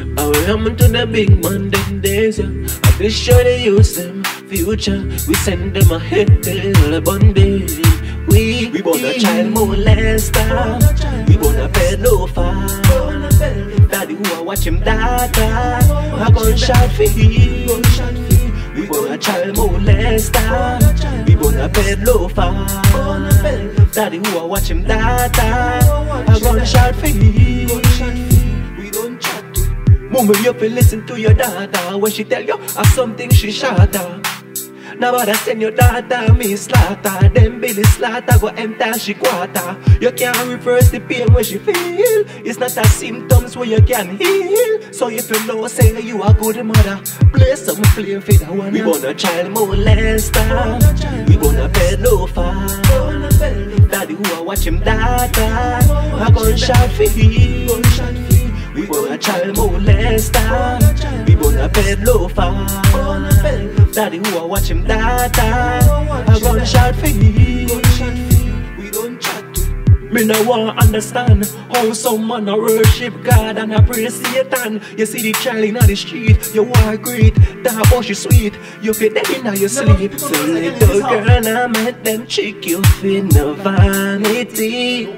I will come to the big man them days, yeah. I be sure they use them future. We send them a hit till Bundy. We born a child molester. We born a pedophile. Daddy who I watch him data. I gunshot for him. We born a child molester. We born a pedophile. Daddy who I watch him data. I gunshot for him. We don't chat to. Mama, you have to listen to your daughter. When she tell you something she shatter. Now I send your daughter me slaughter. Then Billy slaughter go empty she quarter. You can't reverse the pain when she feel. It's not a symptoms where you can heal. So if you know say you a good mother, play some flame for the one. We born a child molester. We born a pedophile. Daddy who I watch him daughter. I gunshot for him. We born a child molester. We born a pedophile. Daddy who I watch him data. I gunshot for him. We don't chat to. Me no want understand how some man a worship God and a praise Satan. You see the child in the street, you want great, that how she sweet. You fit dead in your sleep. So little girl, I met them chick you fin no vanity.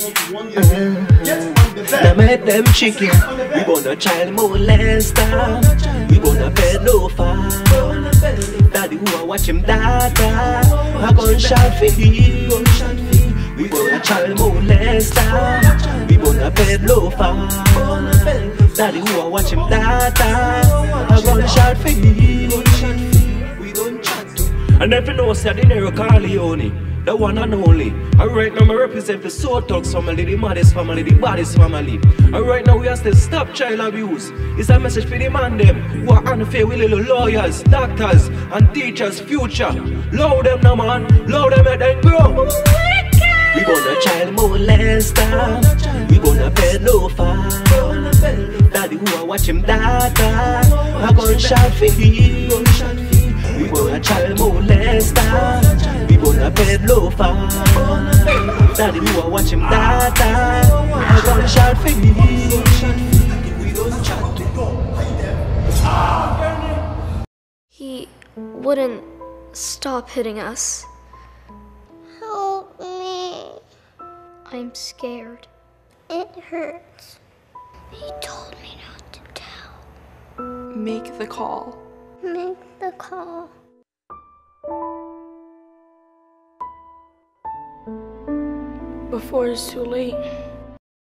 I met them chicken. We born a child molester. We born a pedophile. Daddy who I watch him data. I gunshot for him. We born a child molester. We born a pedophile. Daddy who I watch him data. I gunshot for him. We don't chat to. And if you know say the Nero Corleone, the one and only. And right now I represent the Soul Thugs family, the maddest family, the baddest family. And right now we are still stop child abuse. It's a message for the man them who are unfair with little lawyers, doctors and teachers future. Love them now man, love them and then grow. We born a child molester. We born a pedophile. Daddy who I watch him data. I gunshot for him. We born a child molester. We born a pedophile. Daddy who I watch him data. I gunshot for him. We don't chat to. He wouldn't stop hitting us. Help me. I'm scared. It hurts. He told me not to tell. Make the call. Make the call. Before it's too late.